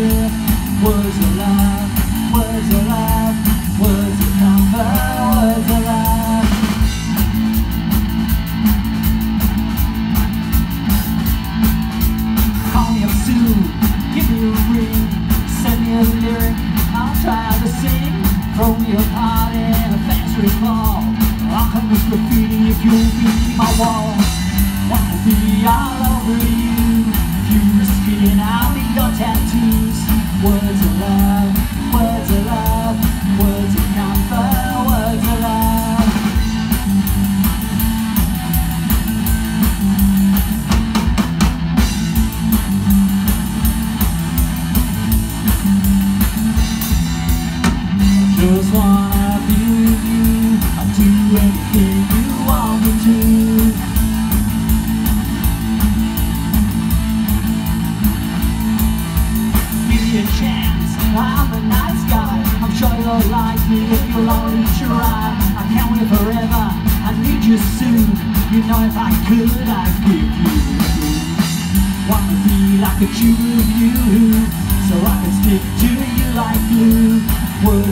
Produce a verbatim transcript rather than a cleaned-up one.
you. Words of love, words of love, words of comfort, words of love. Call me up soon, give me a ring, send me a lyric, I'll try to sing. Throw me a party and a fast recall. I'll come with graffiti if you'll be my wall. Wanna be all over you, you skin, I'll be your tattoos. Words of love, words of love, words of comfort, words of love. Just wanna be with you, I'll do anything you want me to. Give me a chance, I'm a nice guy. I'm sure you'll like me if you'll only try. I can't wait forever, I need you soon. You know if I could, I'd give you you. Wanna be like a tube of you, so I can stick to you like glue. Words